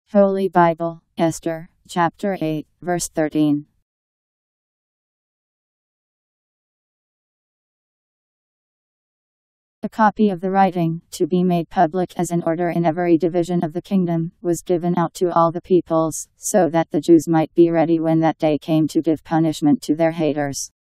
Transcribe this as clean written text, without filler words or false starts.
Holy Bible, Esther, Chapter 8, verse 13. A copy of the writing, to be made public as an order in every division of the kingdom, was given out to all the peoples, so that the Jews might be ready when that day came to give punishment to their haters.